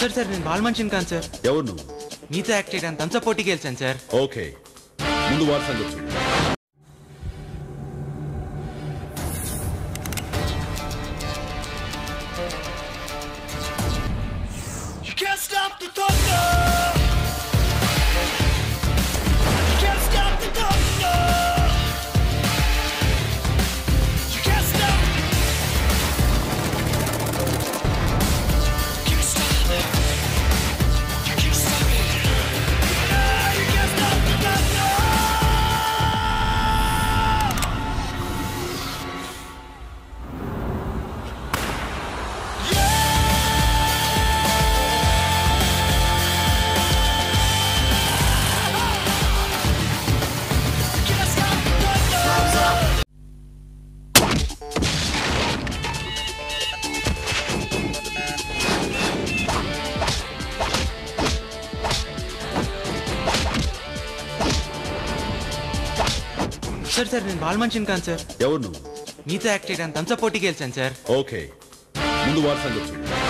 Sir నేను ball మనిషిని కాను సార్. ఎవరు నువ్వు? మీతో యాక్ట్ చేయడానికి తంస పోటీకి వెళ్ళాను సార్. ఓకే, ముందు వారి సంగతి చూడు. సార్ నేను బాల్ మనిషిని కాను సార్. ఎవరు నువ్వు? మీతో యాక్ట్ చేయడానికి తంస పోటీకి వెళ్ళాను సార్. ఓకే, ముందు వారి సంగతి చూడు.